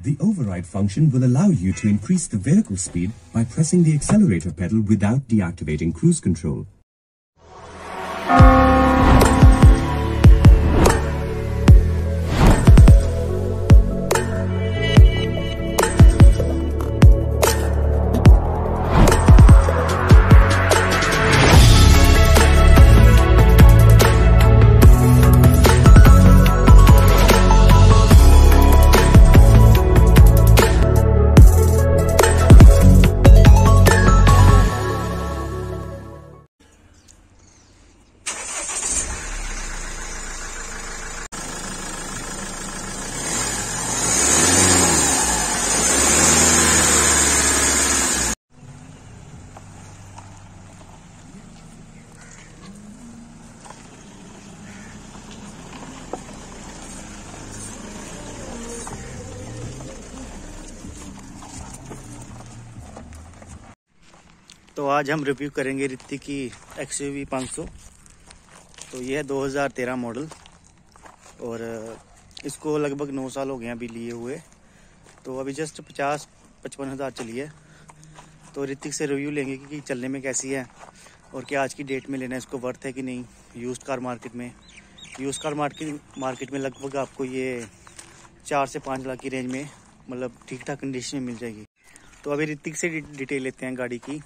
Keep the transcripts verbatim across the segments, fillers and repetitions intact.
The override function will allow you to increase the vehicle speed by pressing the accelerator pedal without deactivating cruise control. तो आज हम review करेंगे ऋतिक की x you we पाँच सौ। तो ये है दो हज़ार तेरह मॉडल और इसको लगभग नौ साल हो गए अभी लिए हुए। तो अभी जस्ट पचास पचपन हज़ार चली है। तो ऋतिक से रिव्यू लेंगे कि चलने में कैसी है और क्या आज की डेट में लेना है इसको वर्थ है कि नहीं। यूज्ड कार मार्केट में यूज्ड कार मार्केट मार्केट में लगभग आपको ये चार से पाँच लाख की रेंज में मतलब ठीक ठाक कंडीशन में मिल जाएगी। तो अभी ऋतिक से डिटेल लेते हैं गाड़ी की,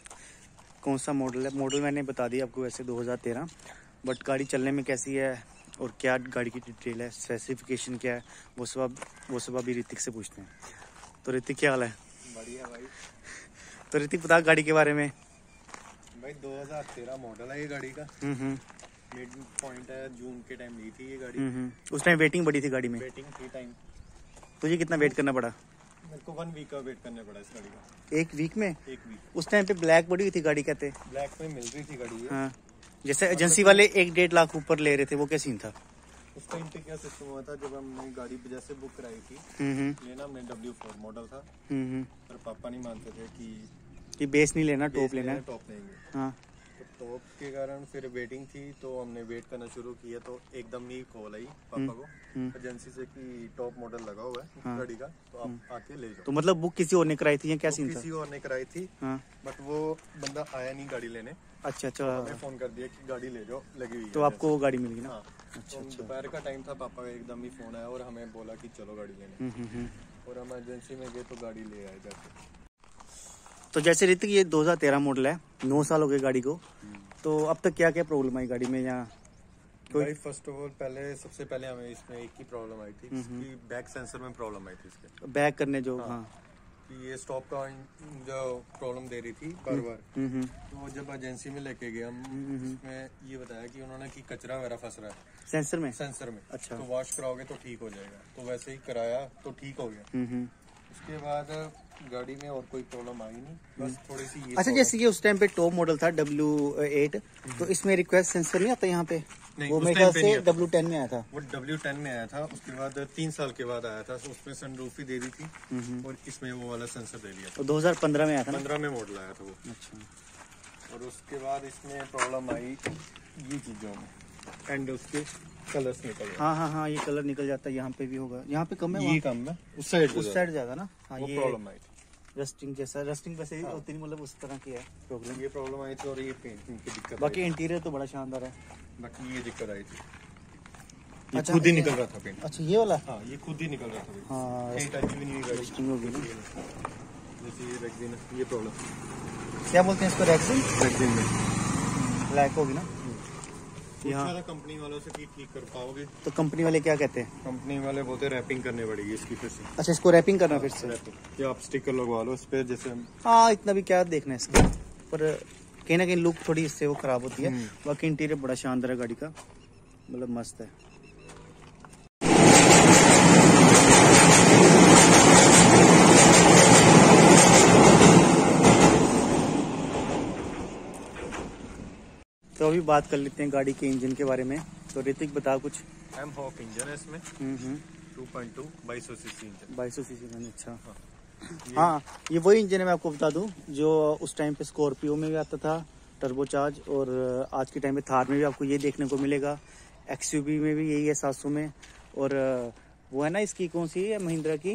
कौन सा मॉडल है। मॉडल मैंने बता दिया आपको वैसे दो हज़ार तेरह, बट गाड़ी चलने में कैसी है और क्या गाड़ी की डिटेल है, स्पेसिफिकेशन क्या है, वो सब वो सब अभी ऋतिक से पूछते हैं। तो ऋतिक क्या हाल है? बढ़िया भाई। तो ऋतिक बता गाड़ी के बारे में। भाई दो हज़ार तेरह मॉडल है ये गाड़ी का। हम्म मिड पॉइंट है, जून के टाइम ली थी ये गाड़ी। हम्म उस टाइम वेटिंग बड़ी थी गाड़ी में। वेटिंग थी टाइम। तुझे कितना वेट करना पड़ा? मेरे को वन वीक का वेट करना पड़ा इस गाड़ी का। एक वीक में? एक वीक। उस टाइम पे ब्लैक बड़ी हुई थी गाड़ी कहते। ब्लैक में मिल रही थी गाड़ी ये। हाँ, जैसे एजेंसी वाले एक डेढ़ लाख ऊपर ले रहे थे, वो क्या सीन था? उसका इंटे क्या सिस्टम हुआ था जब हमने गाड़ी जैसे बुक कराई थी, हम्म लेना हमने डब्ल्यू फोर मॉडल था, हम्म पर पापा नहीं मानते थे कि कि बेस नहीं लेना, टॉप लेना है। टॉप लेंगे। हाँ, तो टॉप के कारण फिर वेटिंग थी तो हमने वेट करना शुरू किया। तो एकदम ही कॉल आई पापा को एजेंसी से कि टॉप मॉडल लगा हुआ है हाँ। गाड़ी का, तो आप आके ले जाओ। तो मतलब बुक किसी और ने कराई थी या क्या सीन था? किसी और ने कराई थी। हाँ। बट वो बंदा आया नहीं गाड़ी लेने। अच्छा अच्छा। हमें फोन कर दिया कि गाड़ी ले जाओ, लगी हुई तो है। आपको वो गाड़ी मिल गई ना? हाँ। अच्छा अच्छा। दोपहर का टाइम था, पापा का एकदम ही फोन आया और हमें बोला कि चलो गाड़ी लेने। और हम एजेंसी में गए तो गाड़ी ले आए जाके। तो जैसे ऋतिक ये दो हज़ार तेरह मॉडल है, नौ साल हो गए गाड़ी को, तो अब तक क्या क्या प्रॉब्लम आई गाड़ी में? या भाई फर्स्ट ऑफ ऑल पहले सबसे पहले हमें इसमें एक ही प्रॉब्लम आई थी कि बैक सेंसर में प्रॉब्लम आई थी इसके। बैक करने जो हाँ, हाँ। कि ये स्टॉप का जो प्रॉब्लम दे रही थी बार बार। तो जब एजेंसी में लेके गए हम, इसमें ये बताया कि उन्होंने कि कचरा वगैरह फंस रहा है सेंसर में सेंसर में। अच्छा। तो वॉश कराओगे तो ठीक हो जाएगा। तो वैसे ही कराया तो ठीक हो गया। उसके बाद गाड़ी में और कोई प्रॉब्लम आई नहीं, बस थोड़ी सी ये। अच्छा, जैसे ये उस टाइम पे टॉप मॉडल था डब्ल्यू एट, तो इसमें रिक्वेस्ट सेंसर नहीं आता यहाँ पे? नहीं, वो मेरे ख्याल से डब्ल्यू टेन में आया था। वो डब्ल्यू टेन में आया था। उसके बाद तीन साल के बाद आया था, उसमें सनरूफ ही दे दी थी और इसमें वो वाला सेंसर दे दिया था। तो दो हज़ार पंद्रह में आया था? पंद्रह में मॉडल आया था वो। अच्छा। और उसके बाद इसमें प्रॉब्लम आई ये चीजों में, एंड उसके कलर्स निकल गए। हाँ हाँ हाँ, ये कलर निकल जाता है। यहाँ पे भी होगा, यहाँ पे कम है, ये कम है, उस साइड उस साइड ज्यादा ना। हाँ, वो ये प्रॉब्लम आई थी। रस्टिंग जैसा, रस्टिंग वैसे हाँ। होती नहीं, मतलब उस तरह की है प्रॉब्लम। ये प्रॉब्लम आई थी और ये पेंटिंग की दिक्कत। बाकी इंटीरियर तो बड़ा शानदार है। बाकी ये दिक्कत आई थी, ये अच्छा, खुद ही निकल रहा था पेंट। अच्छा, ये वाला? हाँ, ये खुद ही निकल रहा था। हाँ, कहीं टच भी नहीं हुई। रस्टिंग होगी ना, जैसे ये रेक्सिन, ये प्रॉब्लम क्या बोलते हैं इसको? रेक्सिन। रेक्सिन में ब्लैक होगी ना। यहाँ कंपनी वालों से ठीक कर पाओगे? तो कंपनी वाले क्या कहते हैं? कंपनी वाले बोलते रैपिंग करनी पड़ेगी इसकी फिर से। अच्छा, इसको रैपिंग करना फिर से? या आप स्टिकर लगवा लो इस पे जैसे। हाँ, इतना भी क्या देखना है इसका, पर कहीं ना कहीं लुक थोड़ी इससे वो खराब होती है। बाकी इंटीरियर बड़ा शानदार है गाड़ी का, मतलब मस्त है। तो अभी बात कर लेते हैं गाड़ी के इंजन के बारे में। तो ऋतिक बता कुछ। एम हॉक इंजन है इसमें, टू पॉइंट टू बाईस सौ सीसी इंजन। बाईस सौ सीसी इंजन। अच्छा। हाँ, हाँ, ये वही इंजन है, मैं आपको बता दूं, जो उस टाइम पे स्कॉर्पियो में भी आता था टर्बोचार्ज, और आज के टाइम पे थार में भी आपको ये देखने को मिलेगा। एक्सयूवी में भी यही है सात सौ में। और वो है ना इसकी कौन सी है महिंद्रा की,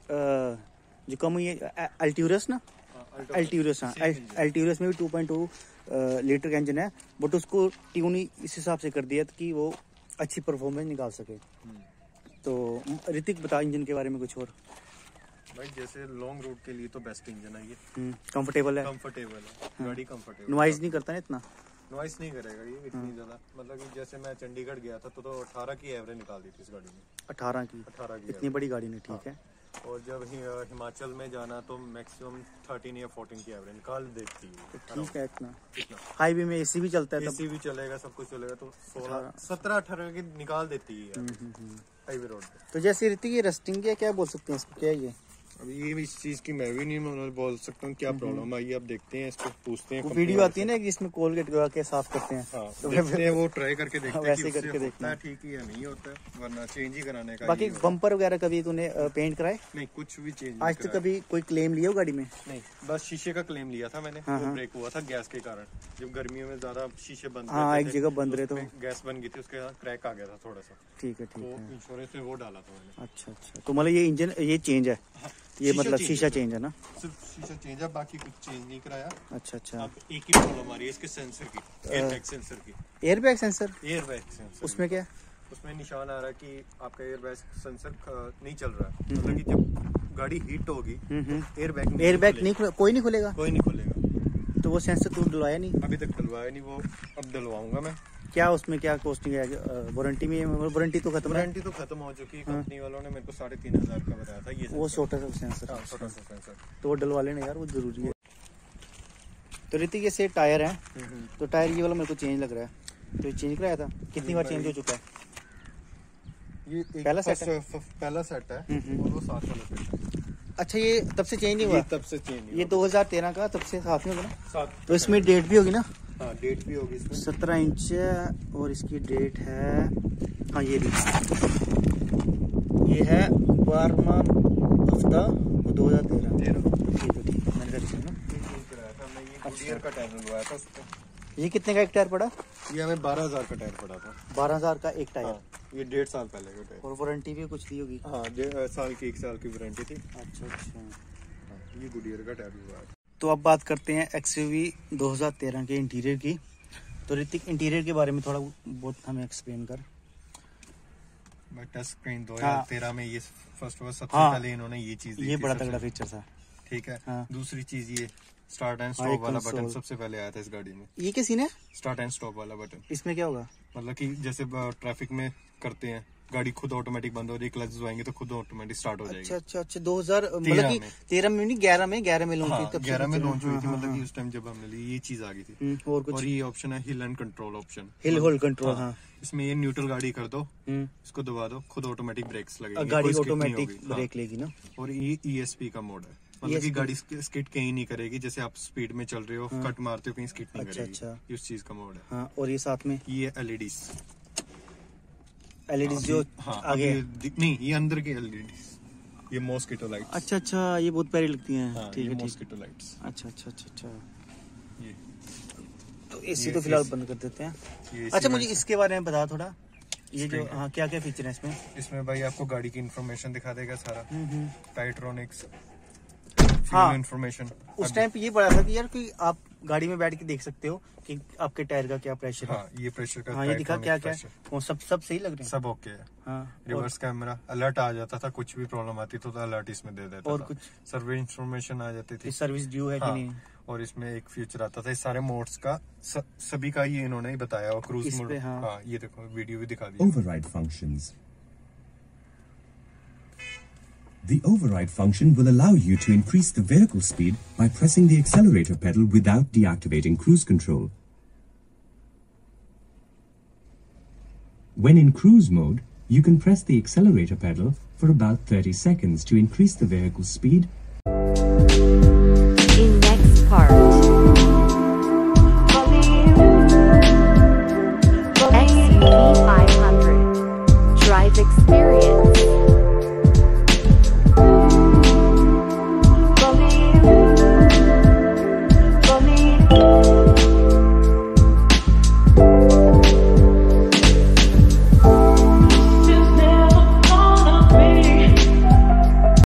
जो कम हुई है अल्ट्यूरस ना, अल्ट्यूरस हाँ, अल्ट्यूरस में भी टू पॉइंट टू लीटर का इंजन है, बट उसको ट्यून ही इस हिसाब से कर दिया कि वो अच्छी परफॉर्मेंस निकाल सके। तो ऋतिक बता इंजन के बारे में कुछ और। भाई जैसे लॉन्ग रूट के लिए तो बेस्ट इंजन है ये, कंफर्टेबल है, कंफर्टेबल है गाड़ी, कंफर्टेबल, नॉइज नहीं करता ना इतना, नॉइस नहीं करेगा ये इतनी ज्यादा। मतलब कि जैसे मैं चंडीगढ़ गया था तो तो अठारह की एवरेज निकाल दी थी इस गाड़ी में। अठारह की अठारह की इतनी बड़ी गाड़ी नहीं, ठीक है। और जब हि, हिमाचल में जाना तो मैक्सिमम थर्टीन या फोर्टीन की एवरेज निकाल देती है। तो ठीक है इतना। इतना हाईवे में एसी भी चलता है, एसी भी चलेगा, सब कुछ चलेगा, तो सोलह सत्रह अठारह की निकाल देती है हाईवे रोड पे। तो जैसे ऋतिक ये रस्टिंग है, क्या बोल सकते हैं इसको, क्या है ये? अब ये इस चीज की मैं भी नहीं बोल सकता हूँ क्या प्रॉब्लम आई, अब देखते हैं, इसको पूछते हैं। वो वीडियो आती है ना जिसमें कोलगेट लगा के साफ करते हैं, हाँ, तो देखते हैं, वो ट्राई करके देखते हैं वैसे करके देखना है ठीक ही या नहीं होता है, वरना चेंज ही कराने का। बाकी बम्पर वगैरह कभी तूने पेंट कराए? नहीं, कुछ भी चेंज आज तक कभी कोई क्लेम लिया हो गाड़ी में? नहीं, बस शीशे का क्लेम लिया था मैंने, वो ब्रेक हुआ था गैस के कारण, जब गर्मियों में ज्यादा शीशे बंद हाँ, एक जगह बंद रहे तो गैस बन गई थी, उसके साथ क्रैक आ गया था थोड़ा सा, ठीक है ठीक है, इंश्योरेंस में वो डाला था मैंने। अच्छा अच्छा, तो मतलब ये इंजन ये चेंज है, ये मतलब शीशा चेंज है ना? सिर्फ शीशा चेंज है, बाकी कुछ चेंज नहीं कराया। अच्छा अच्छा। अब एक ही प्रॉब्लम आ रही है इसके सेंसर की, एयरबैग सेंसर की। Airbag sensor? एयरबैग सेंसर उसमें क्या? उसमें निशान आ रहा है कि आपका एयरबैग सेंसर नहीं चल रहा है, मतलब कि जब गाड़ी हीट होगी एयरबैग एयरबैग नहीं, कोई नहीं खुलेगा, कोई नहीं खुलेगा। तो वो सेंसर तू डलवाया नहीं? अभी तक डलवाया नहीं, वो अब डलवाऊंगा मैं। क्या उसमें क्या कॉस्टिंग है? वारंटी में वारंटी तो खत्म है? वारंटी तो खत्म हो चुकी है, कंपनी वालों ने मेरे को साढ़े तीन हजार का बताया था ये, वो छोटा सा सेंसर, छोटा सा सेंसर, तो वो डलवा लेना यार, वो जरूरी है। तो ऋतिक ये से टायर है, तो टायर ये वाला मेरे को चेंज लग रहा है, तो चेंज कराया था, कितनी बार चेंज हो चुका है? ये पहला सेट है, पहला सेट है और वो सात वाला सेट है। अच्छा, ये तब से चेंज नहीं हुआ? तब से चेंज नहीं, ये दो हज़ार तेरह का, तब से साथ में होगा ना? सात। तो इसमें डेट भी होगी ना? हाँ, डेट भी होगी इसमें, सत्रह इंच और इसकी डेट है, हाँ ये भी, ये है बारहवां हफ्ता दो हजार तेरह तेरह ठीक है ठीक है, मैंने कहा ना गुडियर का टायर डलवाया था उसको। ये कितने का एक टायर पड़ा? ये हमें बारह हजार का टायर पड़ा था। बारह हजार का एक टायर? हाँ, ये डेढ़ साल पहले का टायर। और वारंटी भी कुछ दी होगी? हाँ, डेढ़ साल की, एक साल की वारंटी थी। अच्छा अच्छा, हाँ, ये गुडियर का टायर हुआ है। तो अब बात करते हैं एक्सयूवी दो हज़ार तेरह के इंटीरियर की। तो ऋतिक इंटीरियर के बारे में थोड़ा बहुत हमें एक्सप्लेन कर। टच स्क्रीन दो हज़ार तेरह में ये फर्स्ट ऑफ सबसे हाँ, पहले इन्होंने ये चीज दी ये थी, बड़ा तगड़ा फीचर था, ठीक है। हाँ। दूसरी चीज ये स्टार्ट एंड स्टॉप वाला बटन सबसे पहले आया था इस गाड़ी में। ये क्या सीन है? स्टार्ट एंड स्टॉप वाला बटन, इसमें क्या होगा? मतलब कि जैसे ट्रैफिक में करते हैं, गाड़ी खुद ऑटोमेटिक बंद हो रही है, क्लच दबाएंगे तो खुद ऑटोमेटिक स्टार्ट हो जाएगी। अच्छा अच्छा अच्छा, दो हजार मतलब कि तेरह में नहीं, ग्यारह में ग्यारह में लॉन्च हुई, तब ग्यारह में लॉन्च हुई थी, मतलब कि उस टाइम जब हमने ली ये चीज आ गई थी। और कुछ? और ये ऑप्शन है hill and control option, hill hold control. हाँ, इसमें ये न्यूट्रल गाड़ी कर दो, इसको दबा दो, खुद ऑटोमेटिक ब्रेक्स लगेंगे, गाड़ी ऑटोमेटिक ब्रेक लेगी ना। और ये ईएसपी का मोड है, मतलब कि गाड़ी स्किट कहीं नहीं करेगी, जैसे आप स्पीड में चल रहे हो, कट मारते हो, कहीं स्किट नहीं अच्छा, करेगी। अच्छा। इस चीज का मोड है। हाँ, और ये साथ में ये एलईडीज एलईडी जो हाँ, आगे नहीं, ये अंदर की एलईडी, ये मॉस्किटो लाइट्स। अच्छा अच्छा, ये बहुत प्यारी लगती हैं। हाँ, ठीक है, मॉस्किटो लाइट्स। अच्छा अच्छा अच्छा अच्छा, ये तो एसी तो फिलहाल बंद कर देते हैं। अच्छा, मुझे इसके बारे में बता थोड़ा, ये जो हाँ क्या क्या फीचर है इसमें? इसमें भाई आपको गाड़ी की इन्फॉर्मेशन दिखा देगा सारा, टाइट्रोनिक्स, हाँ, इन्फॉर्मेशन। उस टाइम पे ये पड़ा था कि यार कि आप गाड़ी में बैठ के देख सकते हो कि आपके टायर का क्या प्रेशर है। हाँ, ये प्रेशर का, हाँ, ये दिखा क्या क्या वो सब सब सही लग रहे हैं, सब ओके है। हाँ, रिवर्स कैमरा, अलर्ट आ जाता था, कुछ भी प्रॉब्लम आती तो अलर्ट इसमें दे देता और था। कुछ सर्विस इन्फॉर्मेशन आ जाती थी, सर्विस ड्यू है कि नहीं। और इसमें एक फीचर आता था, इस सारे मोड्स का स, सभी का ये इन्होंने ही बताया, और क्रूज मोड। हाँ। हाँ, ये देखो वीडियो भी दिखा दी। Override functions. The override function will allow you to increase the vehicle speed by pressing the accelerator pedal without deactivating cruise control. When in cruise mode, you can press the accelerator pedal for about thirty seconds to increase the vehicle speed.